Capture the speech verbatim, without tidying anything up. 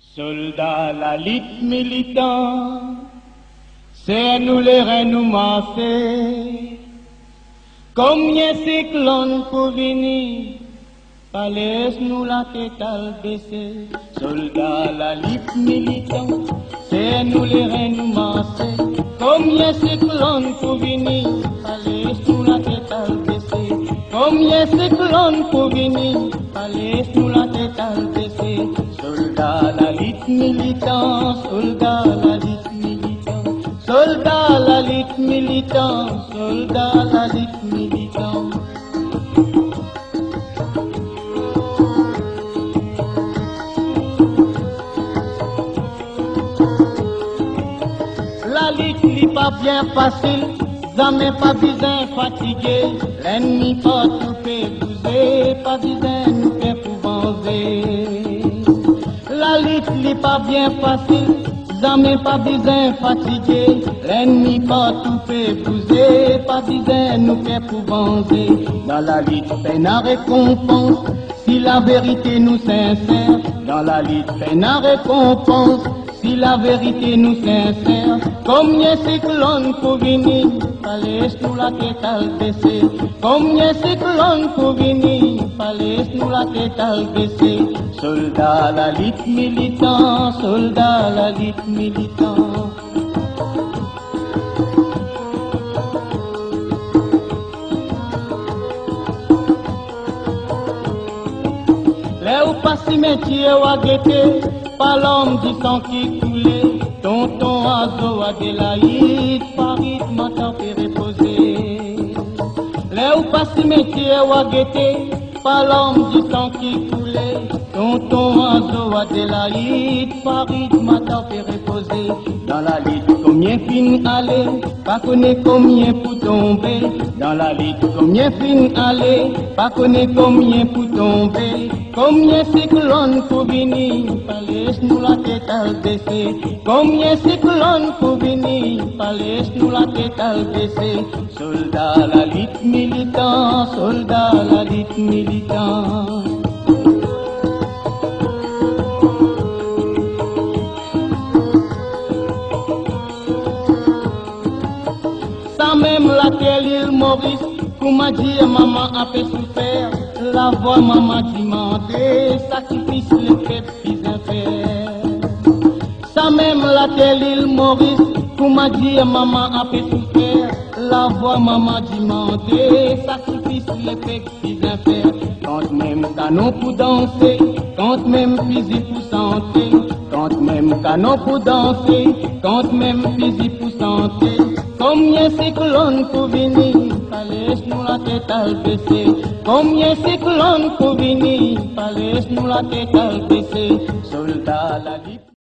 Soldats, la lutte militant, c'est nous les reins nous masser. Combien cyclones pour venir, palais nous la tête à baisser. Soldats, la lutte militant, c'est nous les reins nous masser. Combien cyclones pour venir, palais nous la tête à baisser. Combien cyclones pour venir, palais nous la tête à baisser. Soldats, la lutte militant, soldats, la lutte militant, soldats, la lutte militant, soldats, la lutte militant. La lutte n'est pas bien facile, jamais pas besoin fatigué, l'ennemi pas tout fait bouger, pas besoin nous faire pour venger. La lutte n'est pas bien facile, jamais pas besoin fatigué, l'ennemi pas tout fait bouger, pas besoin nous faire pour venger. Dans la lutte, peine à récompense, si la vérité nous sincère. Dans la lutte, peine à récompense, si la vérité nous sincère. Combien cyclones pour venir, fallait nous la tête à baisser. Combien cyclones pour venir, fallait nous la tête à baisser. Soldats, la lutte militant, soldats, la lutte militant. Là où pas cimetière ou à guetter, pas l'homme du sang qui coulait. Tonton Azo Adélaïde, Farid Matin fait reposer. Là où pas cimetière ou à guetter, pas l'homme du sang qui coulait. Tonton Azo Adélaïde, Farid Matin fait reposer. Dans la lutte, combien fin aller, pas connaît combien pour tomber. Dans la lutte, combien fin aller, pas connaît combien pour tomber. Combien cyclones pour venir, fallait nous la tête à baisser. Combien cyclones pour venir, fallait nous la tête à baisser. Soldats, la lutte militant, soldats, la lutte militant. Ça même la terre l'île Maurice, pour m'a dit maman a fait souffert. La voix maman demandé, sacrifice le peuple qu'ils ont fait. Ça même la terre l'île Maurice, pour m'a dit maman a fait souffert. La voix maman demandé, sacrifice le peuple qu'ils ont fait. Quand même canon pour danser, quand même fusil pour santé. Quand même canon pour danser, quand même fusil pour santé. Combien cyclones pour venir, fallait nous la tête à baisser. Combien cyclones pour venir, fallait nous la tête à baisser. Soldats, la lutte.